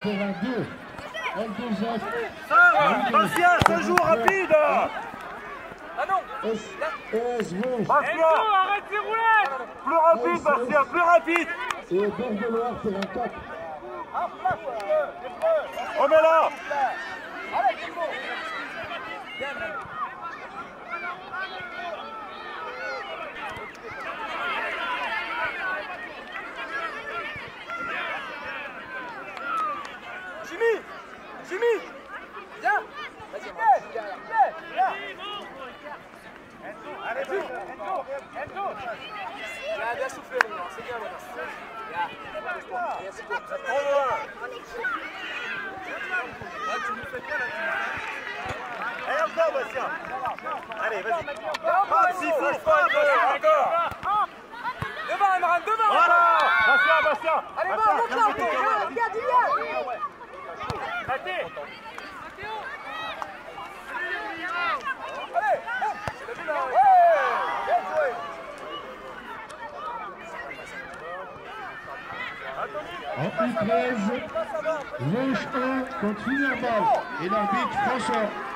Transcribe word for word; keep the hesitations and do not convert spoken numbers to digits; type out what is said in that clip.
Terrain deux. L deux F. Ça, Bastien, ça joue rapide. Ah non. S S V. Bastien, arrête tes roulettes. plus rapide, Bastien, plus rapide. Et Bordelois, terrain quatre. Remets-la. Allez, Kimbo. Jimmy, Jimmy, viens. Vas-y, viens, viens, viens. Allez, vas-y. Enzo, Enzo. Viens, bien souffler, maintenant. C'est bien, maintenant. Viens. Viens, c'est bon. Trop loin. Ah, tu nous fais quoi, là? Allez, encore, Bastien. Allez, vas-y. Viens, Frappe, s'il faut, frappe, encore. devant, Emran, devant. Voilà. Bastien, Bastien. Allez, va, Bastien, monte là, viens, Otto. viens, Viens, viens, dis viens. Raté. Allez, boum. C'est le but, là. Ouais. Bien joué. En U treize, rouge un contre Finir Ball. Et l'arbitre François.